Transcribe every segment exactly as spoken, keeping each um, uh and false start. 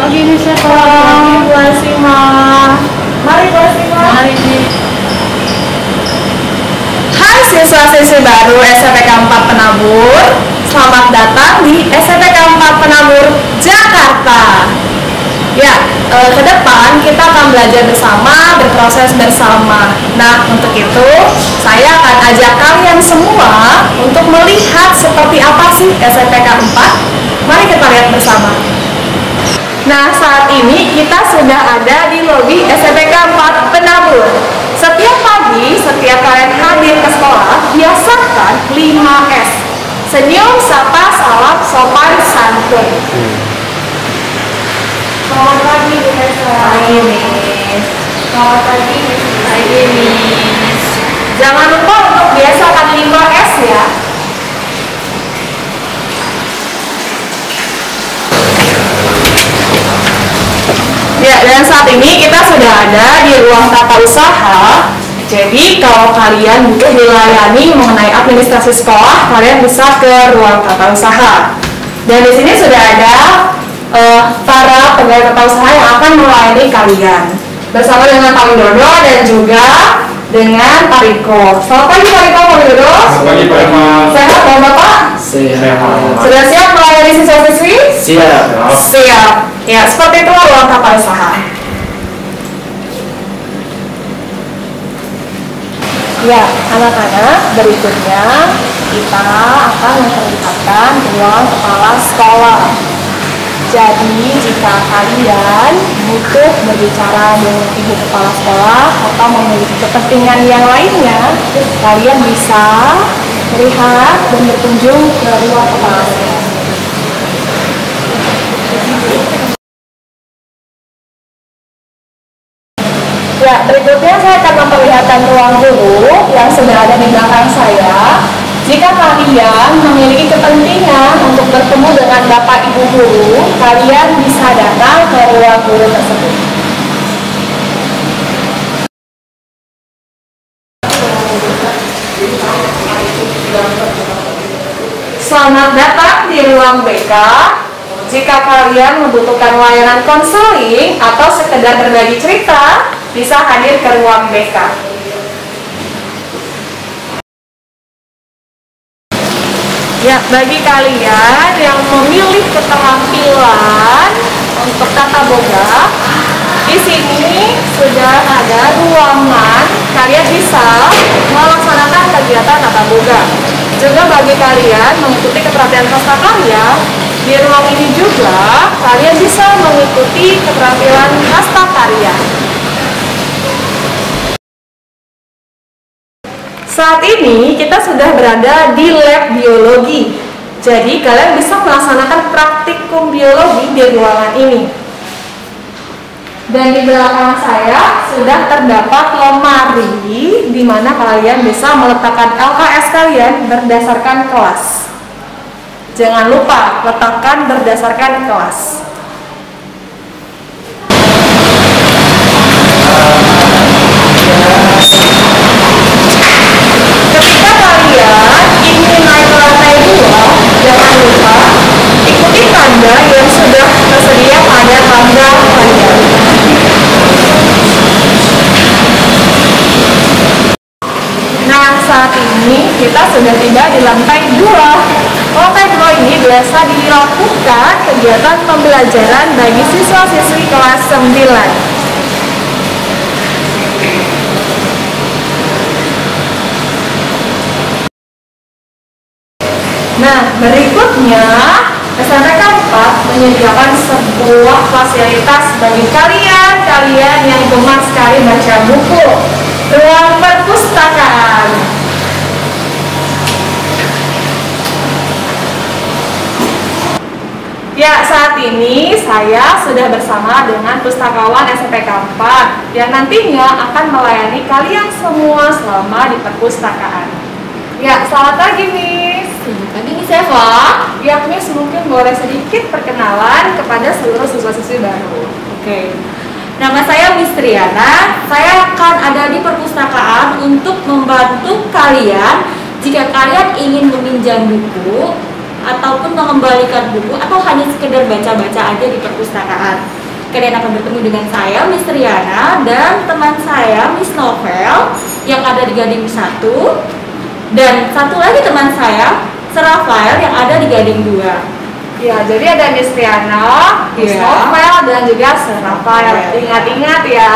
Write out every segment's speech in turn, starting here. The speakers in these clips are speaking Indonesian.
Pagi nih saya Pagi Bu Asima. Mari Bu Asima. Mari nih. Hai siswa-siswi baru S M P K empat Penabur. Selamat datang di S M P K empat Penabur Jakarta. Ya, eh, ke depan kita akan belajar bersama, berproses bersama. Nah, untuk itu saya akan ajak kalian semua untuk melihat seperti apa sih S M P K empat. Mari kita lihat bersama. Nah, saat ini kita sudah ada di lobi S M P K empat Penabur. Setiap pagi, setiap kalian hadir ke sekolah, biasakan lima S. Senyum, sapa, salam, sopan, santun. Selamat pagi, Bu Nesa. Pagi Miss. Selamat pagi, Miss. Pagi Miss. Jangan lupa untuk biasakan lima S ya. Ya, dan saat ini kita sudah ada di ruang tata usaha. Jadi kalau kalian butuh dilayani mengenai administrasi sekolah, kalian bisa ke ruang tata usaha. Dan di sini sudah ada uh, para pegawai tata usaha yang akan melayani kalian bersama dengan Pak Widodo dan juga dengan Pak Riko. Selamat pagi Pak Riko, Pak Widodo. Selamat pagi Pak Emma. Sehat Pak Bapak? Sehat. Sudah siap melayani siswa-siswi? Siap. Siap. Ya, seperti itu ruang tata usaha. Ya, anak-anak, berikutnya kita akan memperlihatkan ruang kepala sekolah. Jadi, jika kalian butuh berbicara dengan ibu kepala sekolah atau memiliki kepentingan yang lainnya, kalian bisa melihat dan berkunjung ke ruang kepala sekolah. Ya, berikutnya saya akan memperlihatkan ruang guru yang sudah ada di belakang saya. Jika kalian memiliki kepentingan untuk bertemu dengan Bapak Ibu guru, kalian bisa datang ke ruang guru tersebut. Selamat datang di ruang B K. Jika kalian membutuhkan layanan konseling atau sekedar berbagi cerita, bisa hadir ke ruang B K. Ya, bagi kalian yang memilih keterampilan untuk tata boga, di sini sudah ada ruangan kalian bisa melaksanakan kegiatan tata boga. Juga bagi kalian mengikuti keterampilan prakarya, di ruang ini juga kalian bisa mengikuti keterampilan prakarya. Saat ini kita sudah berada di lab biologi. Jadi kalian bisa melaksanakan praktikum biologi di ruangan ini. Dan di belakang saya sudah terdapat lemari di mana kalian bisa meletakkan L K S kalian berdasarkan kelas. Jangan lupa letakkan berdasarkan kelas. Ketika kalian ingin naik ke lantai dua, jangan lupa ikuti tanda yang sudah tersedia pada tangga kalian. Nah, saat ini kita sudah tiba di lantai dua. Lantai dua ini biasa dilakukan kegiatan pembelajaran bagi siswa-siswi kelas sembilan. Nah, berikutnya S M P K empat menyediakan sebuah fasilitas bagi kalian kalian yang gemar sekali baca buku, ruang perpustakaan. Ya, saat ini saya sudah bersama dengan pustakawan S M P K empat yang nantinya akan melayani kalian semua selama di perpustakaan. Ya, selamat pagi Miss. Selamat pagi Miss Eva. Ya, Miss mungkin boleh sedikit perkenalan kepada seluruh siswa-siswi baru. Oke. Nama saya Miss Triana. Saya akan ada di perpustakaan untuk membantu kalian jika kalian ingin meminjam buku ataupun mengembalikan buku atau hanya sekedar baca-baca aja di perpustakaan. kalian akan bertemu dengan saya, Miss Riana, dan teman saya, Miss Novel, yang ada di Gading satu, dan satu lagi teman saya, Rafael, yang ada di Gading dua. Ya, jadi ada Miss Riana, Miss Iya. Novel, dan juga Sir Rafael. Iya. Ingat-ingat ya.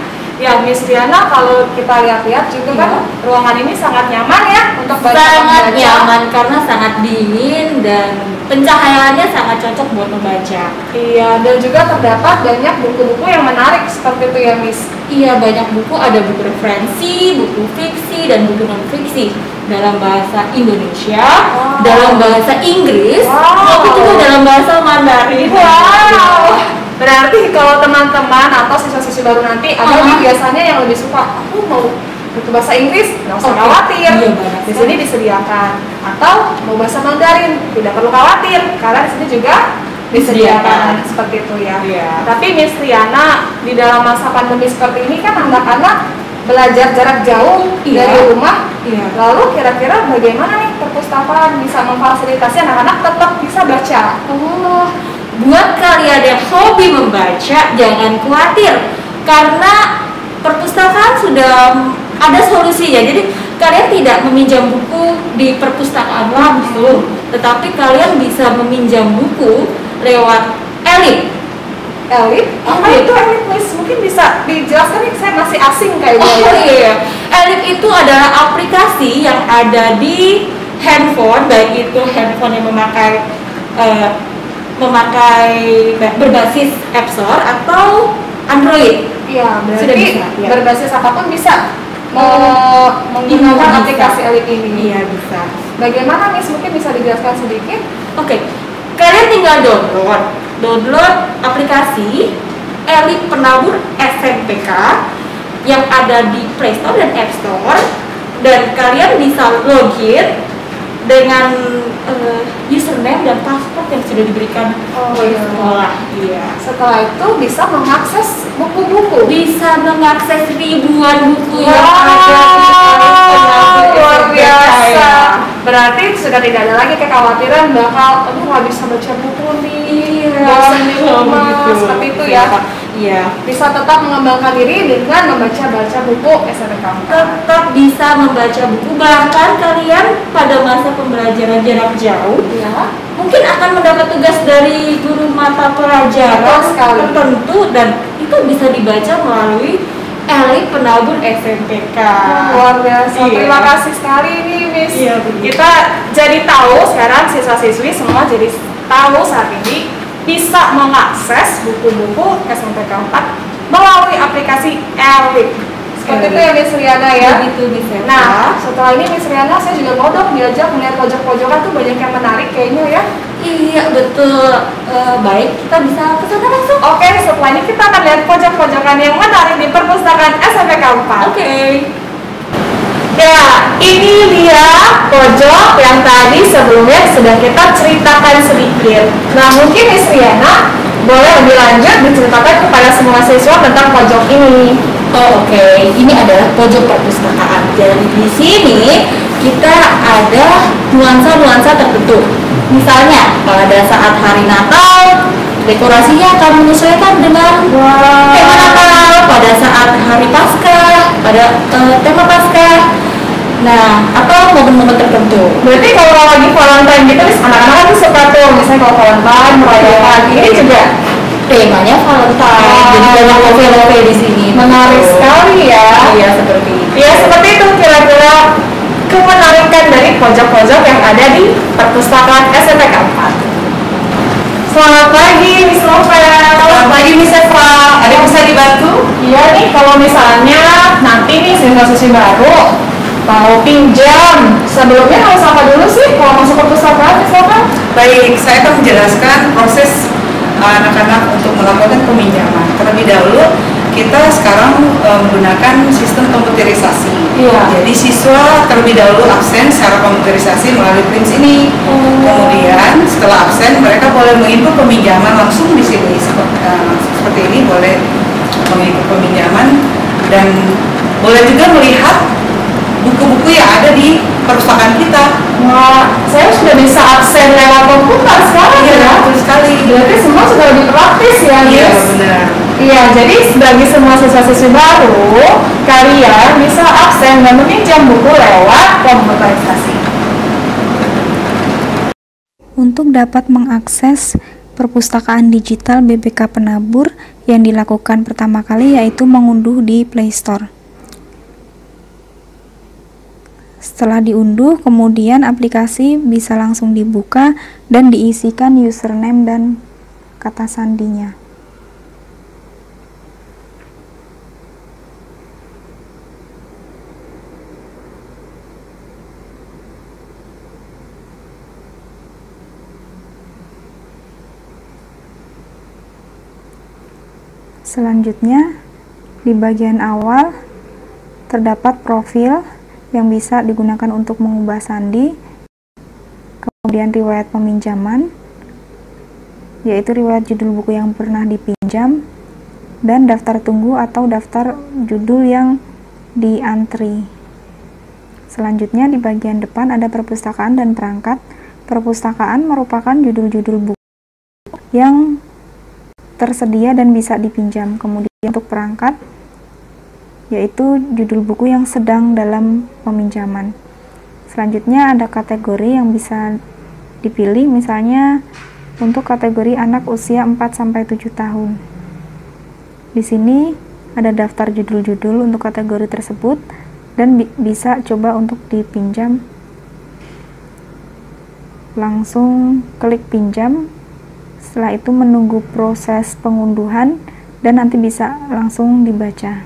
Ya, Miss Riana, kalau kita lihat-lihat juga kan Iya. ruangan ini sangat nyaman ya untuk baca Sangat membaca. nyaman karena sangat dingin dan pencahayaannya sangat cocok buat membaca. Iya, dan juga terdapat banyak buku-buku yang menarik seperti itu ya, Miss. Iya, banyak buku, ada buku referensi, buku fiksi, dan buku non-fiksi dalam bahasa Indonesia, Wow. dalam bahasa Inggris, Wow. maupun juga dalam bahasa Mandarin. Wow. Berarti kalau teman-teman atau siswa-siswi baru nanti ada Uh-huh. nih biasanya yang lebih suka, aku mau buku bahasa Inggris, nggak usah Oke. khawatir. Iya, banyak Di sekali. sini disediakan. Atau mau bahasa Mandarin, tidak perlu khawatir karena di sini juga disediakan. Disediakan. Seperti itu ya. Iya. Tapi Miss Riana, di dalam masa pandemi seperti ini kan anak-anak belajar jarak jauh Iya. dari rumah. Iya. Lalu kira-kira bagaimana nih perpustakaan bisa memfasilitasi anak-anak tetap bisa baca? Oh, buat kalian yang hobi membaca, jangan khawatir karena perpustakaan sudah ada solusinya. Jadi kalian tidak meminjam buku di perpustakaan langsung, tetapi kalian bisa meminjam buku lewat Elip. Elip? Apa Elip. itu Elip, Miss? Mungkin bisa dijelaskan nih, saya masih asing kayaknya Oh ya. iya, Elip itu adalah aplikasi yang ada di handphone, baik itu handphone yang memakai eh, memakai berbasis App Store atau Android. Iya, berarti Sudah bisa, ya. berbasis apapun bisa me- Oh, menggunakan bisa. aplikasi Elip ini. Iya bisa. Bagaimana, Miss? Mungkin bisa dijelaskan sedikit? Oke, kalian tinggal download, download aplikasi Elip Penabur S M P K yang ada di Play Store dan App Store, dan kalian bisa login dengan eh, username dan password yang sudah diberikan Oh, oleh iya. sekolah. Iya. Setelah itu bisa mengakses buku-buku. Bisa mengakses ribuan buku yang Wow, ada di Elip Penabur luar S M P K biasa. ya. Berarti sudah tidak ada lagi kekhawatiran bakal, aduh nggak bisa baca buku nih, Iya, bosan di rumah, begitu. seperti itu ya. Iya. Bisa tetap mengembangkan diri dengan membaca-baca buku S M P K empat. Tetap bisa membaca buku, bahkan kalian pada masa pembelajaran jarak jauh Ya. mungkin akan mendapat tugas dari guru mata pelajaran Betul sekali. tertentu, dan itu bisa dibaca melalui Elip Penabur S M P K. Luar biasa. Iya. Terima kasih sekali nih, Miss. Iya, begitu. Kita jadi tahu sekarang siswa-siswi semua jadi tahu saat ini bisa mengakses buku-buku S M P K empat melalui aplikasi Elip. Seperti itu ya, Miss Riana ya. Begitu bisa. Nah, setelah ini Miss Riana, saya juga mau dong diajak melihat pojok-pojokan tuh banyak yang menarik kayaknya ya. Iya betul. Eh, baik, kita bisa ke sana langsung. Oke, setelah ini kita akan lihat pojok-pojokan yang menarik di perpustakaan S M P K empat. Oke. Ya, ini dia pojok yang tadi sebelumnya sudah kita ceritakan sedikit. Nah, mungkin Miss Riana boleh lebih lanjut diceritakan kepada semua siswa tentang pojok ini. Oh, oke, ini adalah pojok perpustakaan. Jadi di sini kita ada nuansa-nuansa tertentu. Misalnya pada saat hari Natal, dekorasinya akan menyesuaikan dengan tema Natal. Pada saat hari Paskah, pada eh, tema Paskah. Nah, atau momen-momen tertentu. Berarti kalau lagi Valentine gitu, Miss, anak-anak kan suka tuh, misalnya kalau Valentine merayakan, ini juga Temanya Valentine. Oh. Jadi banyak novel-novel di sini. menarik Betul. sekali ya. Iya, seperti itu. Ya, seperti itu kira-kira kemenarikan dari pojok-pojok yang ada di perpustakaan S M P K empat. Selamat pagi, Miss Novel. Selamat pagi Miss Eva, ada yang bisa dibantu? Iya nih, kalau misalnya nanti nih siswa-siswi baru mau pinjam, sebelumnya harus apa dulu sih kalau masuk perpustakaan, Miss Novel? Baik, saya akan menjelaskan proses uh, anak-anak untuk melakukan peminjaman. Terlebih dahulu, kita sekarang uh, menggunakan sistem komputerisasi. Iya. Jadi siswa terlebih dahulu absen secara komputerisasi melalui Prince ini. Oh. Kemudian setelah absen, mereka boleh menginput peminjaman langsung di sini. Seperti, uh, seperti ini, boleh menginput peminjaman dan boleh juga melihat buku-buku yang ada di perpustakaan kita. Wah, saya sudah bisa akses lewat komputer sekarang Iya, ya. betul sekali. Berarti semua sudah lebih praktis ya, Iya, Miss? benar. Iya, jadi bagi semua siswa-siswi baru, kalian bisa absen dan meminjam buku lewat komputerisasi. Untuk dapat mengakses perpustakaan digital B B K Penabur, yang dilakukan pertama kali yaitu mengunduh di Play Store. Setelah diunduh, kemudian aplikasi bisa langsung dibuka dan diisikan username dan kata sandinya. Selanjutnya, di bagian awal terdapat profil yang bisa digunakan untuk mengubah sandi, kemudian riwayat peminjaman, yaitu riwayat judul buku yang pernah dipinjam, dan daftar tunggu atau daftar judul yang diantri. Selanjutnya, di bagian depan ada perpustakaan dan perangkat. Perpustakaan merupakan judul-judul buku yang tersedia dan bisa dipinjam. Kemudian untuk perangkat, yaitu judul buku yang sedang dalam peminjaman. Selanjutnya ada kategori yang bisa dipilih, misalnya untuk kategori anak usia empat sampai tujuh tahun. Di sini ada daftar judul-judul untuk kategori tersebut dan bi bisa coba untuk dipinjam. Langsung klik pinjam. Setelah itu menunggu proses pengunduhan dan nanti bisa langsung dibaca.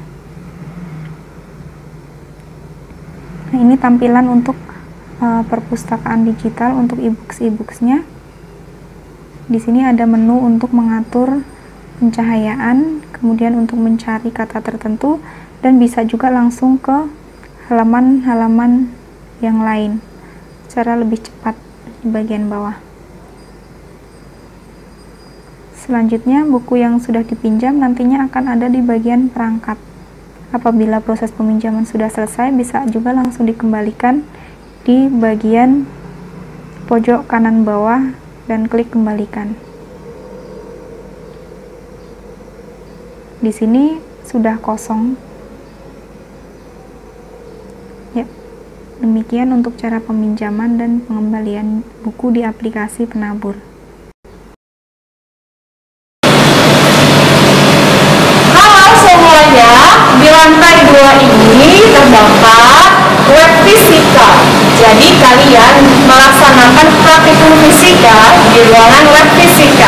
Nah, ini tampilan untuk uh, perpustakaan digital untuk e-books e-booksnya. Di sini ada menu untuk mengatur pencahayaan, kemudian untuk mencari kata tertentu, dan bisa juga langsung ke halaman-halaman yang lain secara lebih cepat di bagian bawah. Selanjutnya, buku yang sudah dipinjam nantinya akan ada di bagian perangkat. Apabila proses peminjaman sudah selesai, bisa juga langsung dikembalikan di bagian pojok kanan bawah dan klik kembalikan. Di sini sudah kosong. Ya, demikian untuk cara peminjaman dan pengembalian buku di aplikasi Penabur. Di lantai dua ini terdapat web fisika. Jadi kalian melaksanakan praktikum fisika di ruangan web fisika.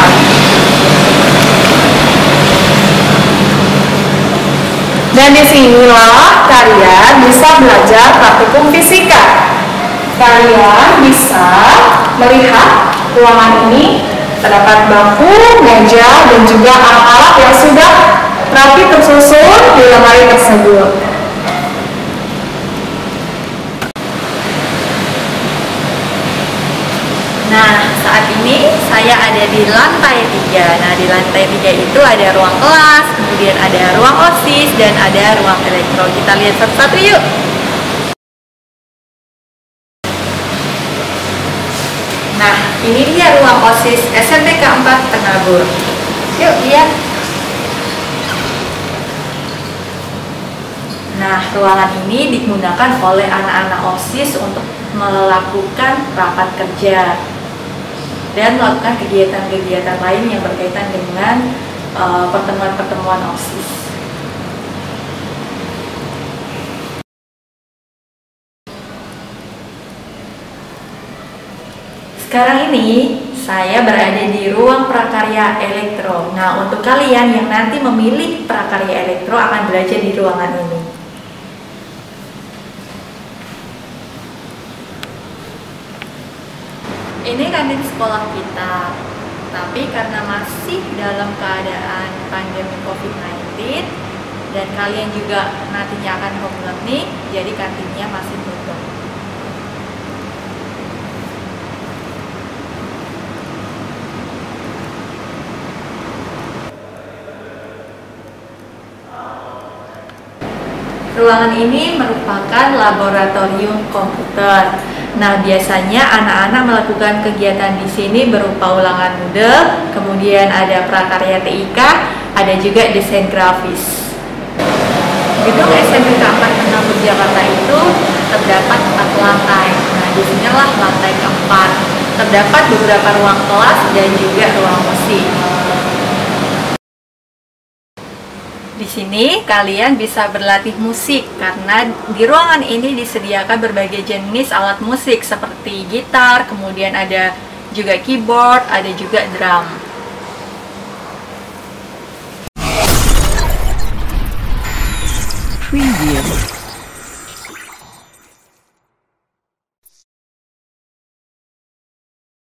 Dan disinilah kalian bisa belajar praktikum fisika. Kalian bisa melihat ruangan ini terdapat bangku, meja, dan juga alat-alat yang sudah rapi tersusun di lemari tersebut. Nah, saat ini saya ada di lantai tiga. Nah, di lantai tiga itu ada ruang kelas, kemudian ada ruang OSIS, dan ada ruang elektro. Kita lihat satu-satu yuk. Nah, ini dia ruang OSIS S M P K empat Penabur. Yuk, lihat. Nah, ruangan ini digunakan oleh anak-anak OSIS untuk melakukan rapat kerja dan melakukan kegiatan-kegiatan lain yang berkaitan dengan pertemuan-pertemuan uh, OSIS. Sekarang ini saya berada di ruang prakarya elektro. Nah, untuk kalian yang nanti memilih prakarya elektro akan belajar di ruangan ini. Ini kantin sekolah kita, tapi karena masih dalam keadaan pandemi covid sembilan belas dan kalian juga nantinya akan home learning, jadi kantinnya masih tutup. Ruangan ini merupakan laboratorium komputer. Nah, biasanya anak-anak melakukan kegiatan di sini berupa ulangan model, kemudian ada prakarya T I K, ada juga desain grafis. Gedung S M P keempat Penabur Jakarta itu terdapat empat lantai. Nah, di sinilah lantai keempat. Terdapat beberapa ruang kelas dan juga ruang musik. Di sini kalian bisa berlatih musik karena di ruangan ini disediakan berbagai jenis alat musik seperti gitar, kemudian ada juga keyboard, ada juga drum. Preview.